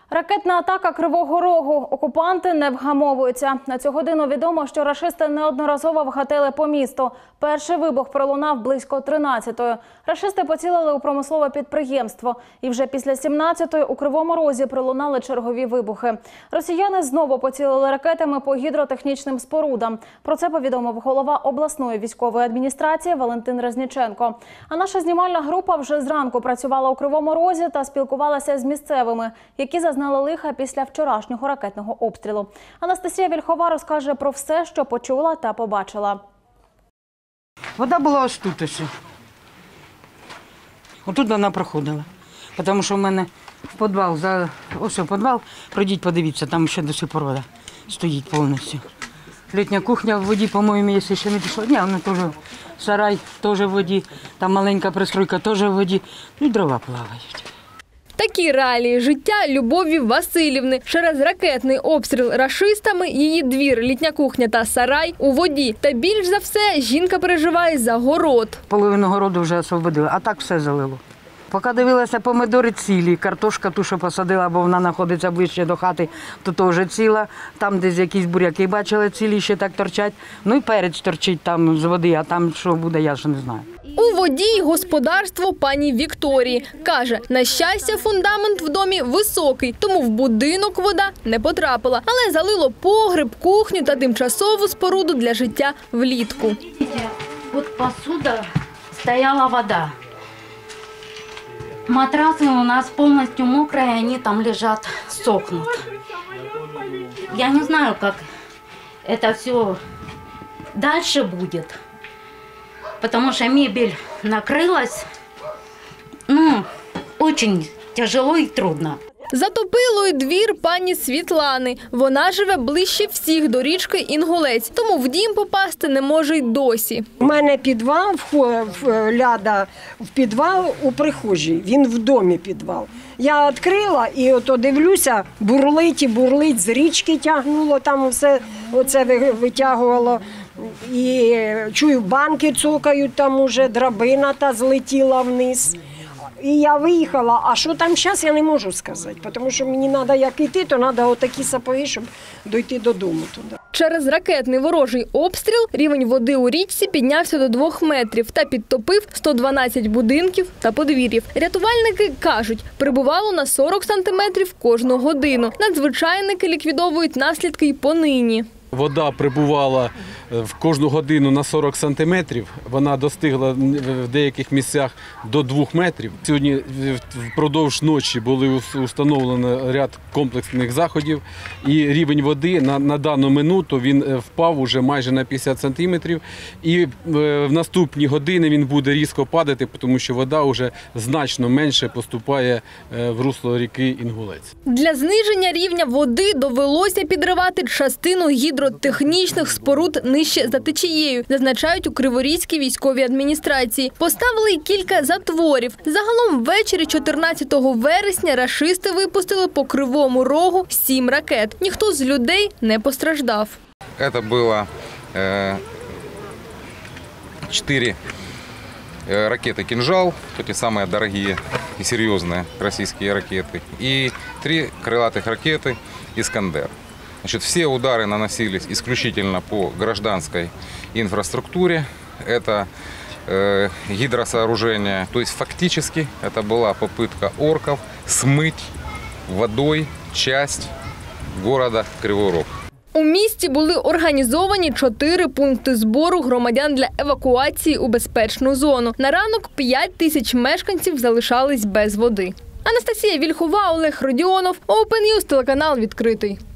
Ракетна атака Кривого Рогу. Окупанти не вгамовуються. На цю годину відомо, що рашисти неодноразово вгатили по місту. Перший вибух пролунав близько 13-ї. Рашисти поцілили у промислове підприємство. І вже після 17-ї у Кривому Розі пролунали чергові вибухи. Росіяни знову поцілили ракетами по гідротехнічним спорудам. Про це повідомив голова обласної військової адміністрації Валентин Резніченко. А наша знімальна група вже зранку працювала у Кривому Розі та спілкувалася з місцевими, які зазнали лиха після вчорашнього ракетного обстрілу. Анастасія Вільхова розкаже про все, що почула та побачила. Вода була ось тут ось. Отут вона проходила. Тому що в мене в підвал, ось в підвал, пройдіть, подивіться, там ще до сих пор вода стоїть повністю. Літня кухня в воді, по-моєму, якщо ще не пішло. Ні, вона теж, сарай теж в воді, там маленька пристройка теж в воді, і дрова плавають. Такі реалії життя Любові Василівни. Через ракетний обстріл рашистами її двір, літня кухня та сарай у воді. Та більш за все жінка переживає за город. Половину городу вже освободили, а так все залило. Поки дивилася, помидори цілі, картошка ту, що посадила, бо вона знаходиться ближче до хати, то теж ціла. Там десь якісь буряки бачили, цілі ще так торчать. Ну і перець торчить там з води, а там що буде, я ж не знаю. У воді й господарство пані Вікторії. Каже, на щастя, фундамент в домі високий, тому в будинок вода не потрапила. Але залило погреб, кухню та тимчасову споруду для життя влітку. От посуда стояла вода. Матрасы у нас полностью мокрые, они там лежат, сохнут. Я не знаю, как это все дальше будет, потому что мебель накрылась, очень тяжело и трудно. Затопило й двір пані Світлани. Вона живе ближче всіх до річки Інгулець, тому в дім попасти не може й досі. У мене підвал, ляда в підвал у прихожій, він в домі підвал. Я відкрила і ото дивлюся, бурлить, з річки тягнуло, там все оце витягувало. І чую, банки цокають, там уже драбина та злетіла вниз. І я виїхала, а що там зараз, я не можу сказати, тому що мені треба як йти, то треба отакі сапоги, щоб дойти додому туди. Через ракетний ворожий обстріл рівень води у річці піднявся до 2 метрів та підтопив 112 будинків та подвір'їв. Рятувальники кажуть, прибувало на 40 сантиметрів кожну годину. Надзвичайники ліквідовують наслідки й понині. Вода прибувала в кожну годину на 40 сантиметрів. Вона достигла в деяких місцях до 2 метрів. Сьогодні впродовж ночі були встановлені ряд комплексних заходів. І рівень води на дану минуту він впав уже майже на 50 сантиметрів. І в наступні години він буде різко падати, тому що вода вже значно менше поступає в русло ріки Інгулець. Для зниження рівня води довелося підривати частину гідротехнічних споруд нижче за течією, зазначають у Криворізькій військовій адміністрації. Поставили й кілька затворів. Загалом ввечері 14 вересня рашисти випустили по Кривому Рогу 7 ракет. Ніхто з людей не постраждав. Це було 4 ракеты «Кинжал», эти самые дорогие и серьезные российские ракеты, и 3 крылатых ракеты «Искандер». Значит, все удары наносились исключительно по гражданской инфраструктуре. Это гидросооружение. То есть фактически это была попытка орков смыть водой часть города Кривой Рог. У місті були організовані 4 пункти збору громадян для евакуації у безпечну зону. На ранок 5 тисяч мешканців залишались без води. Анастасія Вільхова, Олег Родіонов, Open News, телеканал «Відкритий».